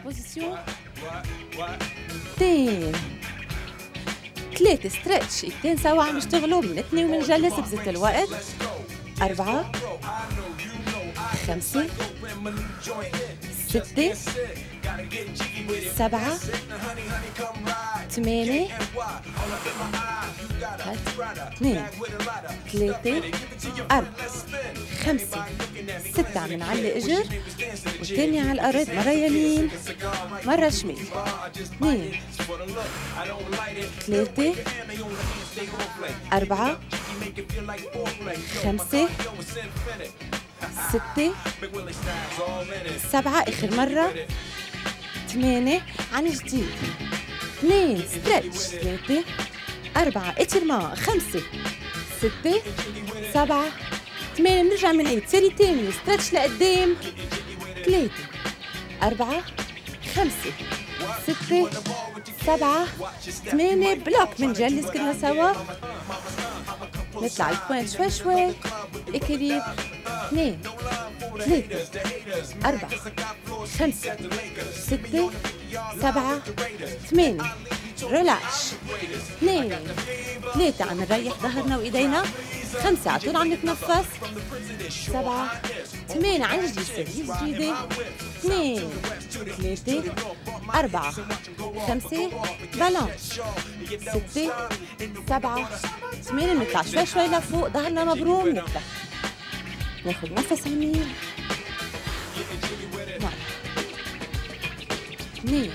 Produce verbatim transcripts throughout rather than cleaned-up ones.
بوزيسيون. اثنين ثلاثة ستريتش، ايدين سوا عم يشتغلوا، بنتني وبنجلس بزت الوقت. أربعة خمسة ستة سبعة ثمانية اثنين ثلاثة أربعة خمسة ستة. عم نعلي إجر والتانية على الأرض، مرة يمين مرة شمال. اثنين ثلاثة أربعة خمسة ستة سبعة، آخر مرة ثمانية. عن جديد اثنين ستريتش، ثلاثة أربعة اترما، خمسة ستة سبعة ثمانية. بنرجع بنعيد سيري تاني، ستريتش لقدام، ثلاثة أربعة خمسة ستة سبعة ثمانية. بلوك بنجلس كلنا سوا، نطلع البوينت شوي شوي، إكليب. اثنين ثلاثة أربعة خمسة ستة سبعة ثمانية. ريلاكس. اثنين ثلاثة عم نريح ظهرنا وإيدينا. خمسة على طول عم نتنفس. سبعة ثمانية عن جديد سيرفيس جديدة. اثنين ثلاثة أربعة خمسة بالانس. ستة سبعة ثمانية. بنطلع شوي شوي لفوق، ظهرنا مبروم، نطلع ناخد نفس عميق. واحد اثنين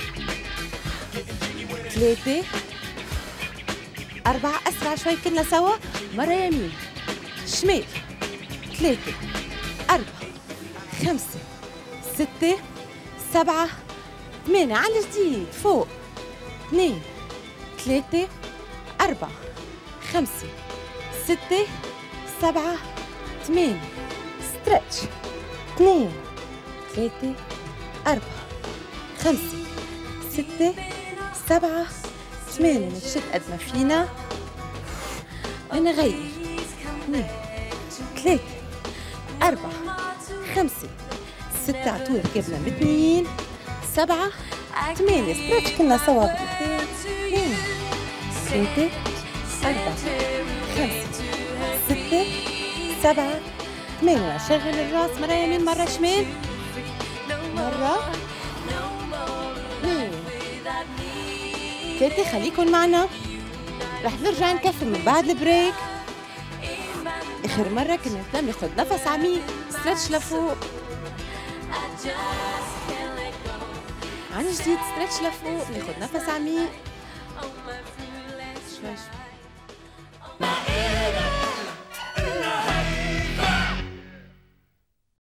ثلاثة أربعة. أسرع شوي كلنا سوا، مرة يمين شمال. ثلاثة أربعة خمسة ستة سبعة ثمانية. على جديد فوق. اثنين ثلاثة أربعة خمسة ستة سبعة ثمانية. ستريتش. اثنين ثلاثة أربعة خمسة ستة سبعة ثمانية. نشد قد ما فينا ونغير. اثنين ثلاثة أربعة خمسة ستة. عطول ركبنا متنين. سبعة ثمانية. ستريتش كلنا سوا. اثنين اثنين ثلاثة أربعة خمسة ستة سبعة ثمانية. شغل الراس، مرة يمين مرة شمال. مرة اثنين ثلاثة. خليكن معنا، رح نرجع نكفي من بعد البريك. آخر مرة كنا ناخد نفس عميق، ستريتش لفوق. عن جديد ستريتش لفوق، ناخد نفس عميق شوي شوي.